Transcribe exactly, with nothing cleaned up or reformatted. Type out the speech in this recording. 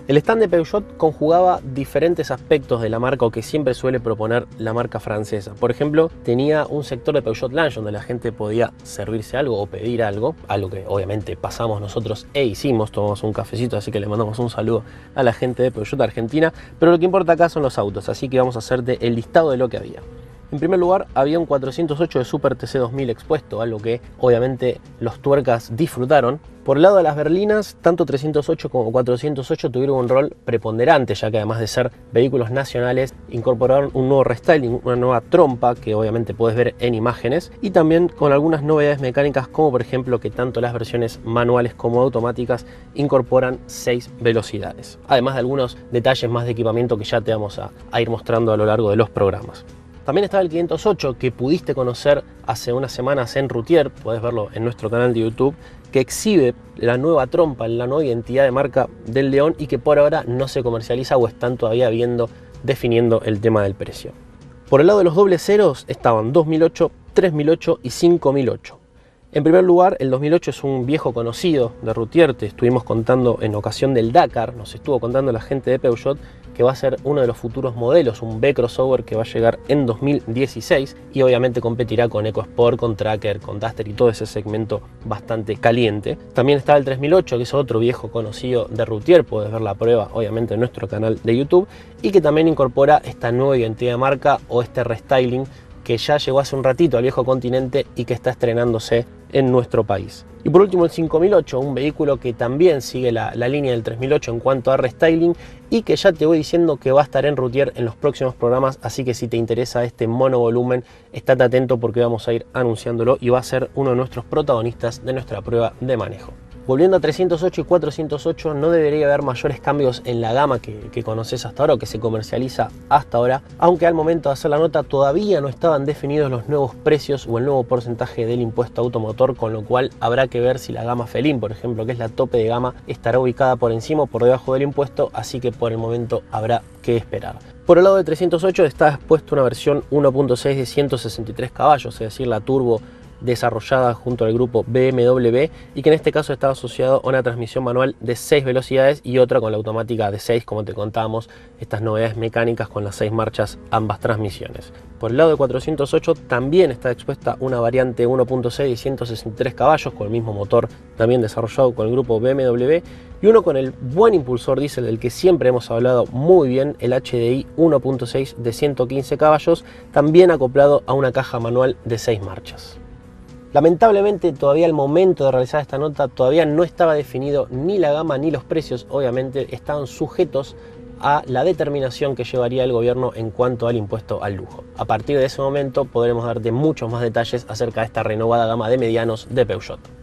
El stand de Peugeot conjugaba diferentes aspectos de la marca o que siempre suele proponer la marca francesa. Por ejemplo, tenía un sector de Peugeot Lounge donde la gente podía servirse algo o pedir algo, algo que obviamente pasamos nosotros e hicimos, tomamos un cafecito, así que le mandamos un saludo a la gente de Peugeot Argentina, pero lo que importa acá son los autos, así que vamos a hacerte el listado de lo que había. En primer lugar, había un cuatrocientos ocho de Super T C dos mil expuesto, algo que obviamente los tuercas disfrutaron. Por el lado de las berlinas, tanto trescientos ocho como cuatrocientos ocho tuvieron un rol preponderante, ya que además de ser vehículos nacionales, incorporaron un nuevo restyling, una nueva trompa, que obviamente puedes ver en imágenes, y también con algunas novedades mecánicas, como por ejemplo que tanto las versiones manuales como automáticas incorporan seis velocidades. Además de algunos detalles más de equipamiento que ya te vamos a, a ir mostrando a lo largo de los programas. También estaba el quinientos ocho que pudiste conocer hace unas semanas en Routier, puedes verlo en nuestro canal de YouTube, que exhibe la nueva trompa, la nueva identidad de marca del León y que por ahora no se comercializa o están todavía viendo, definiendo el tema del precio. Por el lado de los doble ceros estaban dos mil ocho, tres mil ocho y cinco mil ocho. En primer lugar, el dos mil ocho es un viejo conocido de Routier, te estuvimos contando en ocasión del Dakar, nos estuvo contando la gente de Peugeot que va a ser uno de los futuros modelos, un B crossover que va a llegar en dos mil dieciséis y obviamente competirá con EcoSport, con Tracker, con Duster y todo ese segmento bastante caliente. También está el tres mil ocho, que es otro viejo conocido de Routier, puedes ver la prueba obviamente en nuestro canal de YouTube, y que también incorpora esta nueva identidad de marca o este restyling que ya llegó hace un ratito al viejo continente y que está estrenándose en nuestro país. Y por último el cinco mil ocho, un vehículo que también sigue la, la línea del tres mil ocho en cuanto a restyling y que ya te voy diciendo que va a estar en Routier en los próximos programas, así que si te interesa este monovolumen, estate atento porque vamos a ir anunciándolo y va a ser uno de nuestros protagonistas de nuestra prueba de manejo. Volviendo a trescientos ocho y cuatrocientos ocho, no debería haber mayores cambios en la gama que, que conoces hasta ahora o que se comercializa hasta ahora, aunque al momento de hacer la nota todavía no estaban definidos los nuevos precios o el nuevo porcentaje del impuesto automotor, con lo cual habrá que ver si la gama Felin, por ejemplo, que es la tope de gama, estará ubicada por encima o por debajo del impuesto, así que por el momento habrá que esperar. Por el lado de trescientos ocho está expuesta una versión uno punto seis de ciento sesenta y tres caballos, es decir, la turbo desarrollada junto al grupo B M W y que en este caso estaba asociado a una transmisión manual de seis velocidades y otra con la automática de seis, como te contábamos, estas novedades mecánicas con las seis marchas, ambas transmisiones. Por el lado de cuatrocientos ocho también está expuesta una variante uno punto seis de ciento sesenta y tres caballos con el mismo motor también desarrollado con el grupo B M W y uno con el buen impulsor diésel del que siempre hemos hablado muy bien, el H D I uno punto seis de ciento quince caballos, también acoplado a una caja manual de seis marchas. Lamentablemente todavía al momento de realizar esta nota todavía no estaba definido ni la gama ni los precios, obviamente estaban sujetos a la determinación que llevaría el gobierno en cuanto al impuesto al lujo. A partir de ese momento podremos darte muchos más detalles acerca de esta renovada gama de medianos de Peugeot.